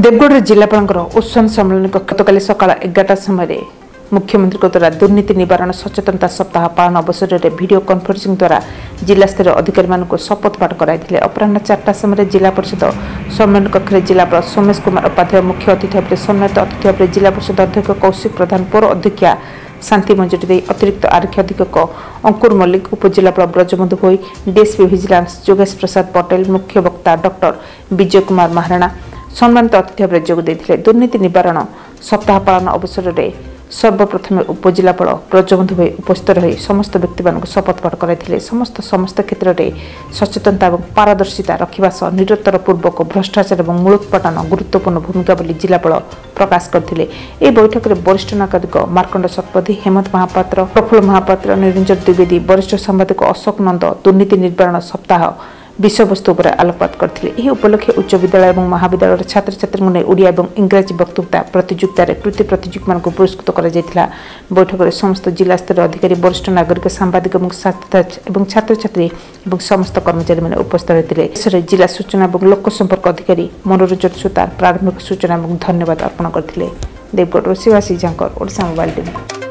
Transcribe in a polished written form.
देवगढ़ जिलापाल ओसन सम्मेलन गतकाली सकाल 11टा समय मुख्यमंत्री द्वारा दुर्नीति निवारण सचेतनता सप्ताह पालन अवसर में वीडियो कॉन्फ्रेंसिंग द्वारा जिला स्तर अधिकारी शपथ पाठ कराई। अपराह 4टा समय जिला परिषद सम्मेलन कक्ष जिलापाल सोमेश कुमार उपाध्याय मुख्य अतिथि भाव सम्मानित अतिथि भाव जिला परिषद अध्यक्ष कौशिक प्रधान पौर अध्यक्षा शांति मंजूरी दे अतिरिक्त आरक्षी अधीक्षक अंकुर मल्लिक उपजिलापाल ब्रजबंधु भोई डीएसपी विजिलेंस योगेश प्रसाद पटेल मुख्य वक्ता डॉक्टर विजय कुमार महाराणा सम्मानित अतिथि भाव जोग देते। दुर्नीति निवारण सप्ताह पालन अवसर में सर्वप्रथम उपजिलापाल ब्रजबंधु भाई उपस्थित रही समस्त व्यक्ति शपथ पाठ कराई। समस्त क्षेत्र में सचेतनता और पारदर्शिता रखा सह निरंतर पूर्वक भ्रष्टाचार और मूलोत्पाटन गुरुत्वपूर्ण भूमिका बोली जिलापाल प्रकाश करते। यह बैठक में वरिष्ठ नागरिक मार्कंड शतपथी हेमंत महापात्र प्रफुल्ल महापात्र निरंजन द्विवेदी वरिष्ठ सांबादिक अशोक नंद दुर्नीति निवारण सप्ताह विषयवस्तु पर आलोकपात करते। यह उपलक्षे उच्च विद्यालय और महाविद्यालय छात्र छात्री ने ओडिया और इंग्राजी वक्तृता प्रतियोगिता कृति प्रतियोगी मान पुरस्कृत कर बैठक में समस्त जिला स्तर अधिकारी वरिष्ठ नागरिक सांबादिक छात्र छात्री और समस्त कर्मचारी मैंने उपस्थित रहते। जिला सूचना और लोक संपर्क अधिकारी मनोरंजन सुतार प्रारंभिक सूचना और धन्यवाद अर्पण करते। देवगढ़ शिवासी झांकर ओडिशा मोबाइल टीवी।